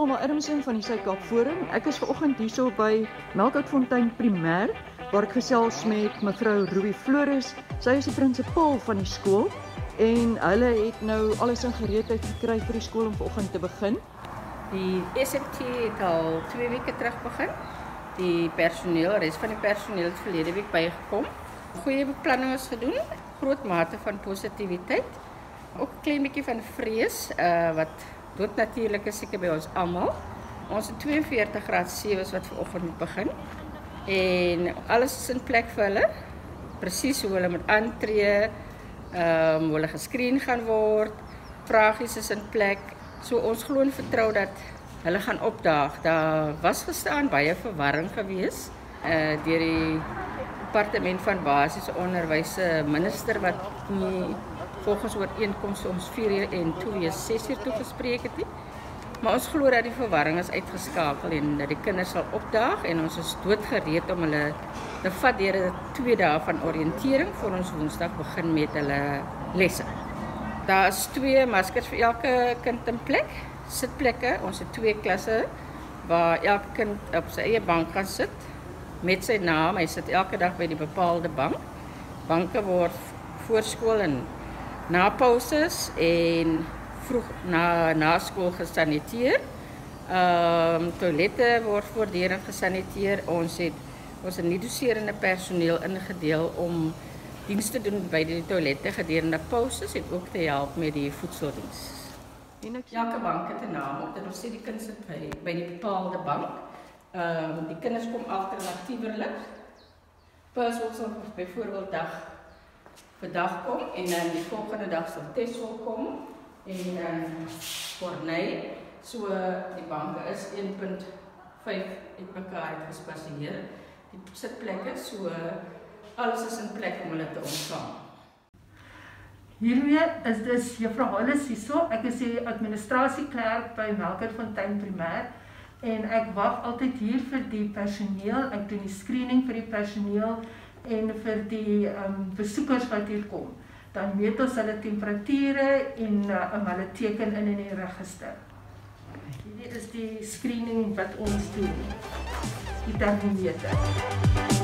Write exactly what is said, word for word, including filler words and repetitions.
Alma Ermsen van die Suid-Kaap Forum. Ek is vanoggend hierso by Melkoutfontein Primêr waar ek gesels met mevrou Ruby Flores. Sy is die prinsipaal van die skool en hulle het nou alles in gereedheid gekry vir die skool om vanoggend te begin. Die S M T het al twee weke terug begin. Die personeel, res van die personeel het verlede week bygekom. Goeie beplanning is gedoen, groot mate van positiwiteit. Ook 'n klein bietjie van vrees, uh, wat doodnatuurlik is seker by ons almal. Ons het twee en veertig graad sewe wat vanoggend moet begin. En alles is in plek vir hulle. Presies hoe hulle moet aantree, ehm um, hoe hulle geskreen gaan word. Vragies is in plek. So ons glo en vertrou dat hulle gaan opdaag. Daar was gestaan baie verwarring gewees uh, deur die departement van basiese onderwys se minister wat nie volgens ooreenkomste ons vier uur en twee uur ses uur toe gespreek het nie. Maar ons glo dat die verwarring is uitgeskakel en dat die kinders sal opdaag en ons is doodgereed om hulle te vat deur twee dae van oriëntering voor ons Woensdag begin met hulle lesse. Daar is twee maskers vir elke kind in plek, sitplekke. Ons het twee klasse waar elke kind op sy eie bank gaan sit met sy naam. Hy sit elke dag by die bepaalde bank. Banke word voor skool en na pauses en vroeg na, na school gesaniteer. Um, toilette word voortdurend gesaniteer. Ons het ons het nie doserende personeel ingedeel om dienst te doen by die toilette gedurende pauses en ook te help met die voedseldiens. Elke bank het 'n naam op, dat ons sê die kind sit by, by die bepaalde bank. Um, die kinders kom alternatieverlik. Puzzle sal byvoorbeeld dag vir dag kom en dan die volgende dag sal Tessel kom en dan Corneille. So die banke is een punt vyf het mekaar gespasieer. Die sitplekke, so alles is in plek om hulle te ontvang. Hiermee is dus juffrou Hollis hierso. Ek is die administrasieklerk by Melkoutfontein Primêr en ek wag altyd hier vir die personeel. Ek doen die screening vir die personeel en vir die um, besoekers wat hier kom. Dan meet ons hulle temperature en uh, um, hulle teken in in die register. Hierdie is die screening wat ons doen. Die termometer.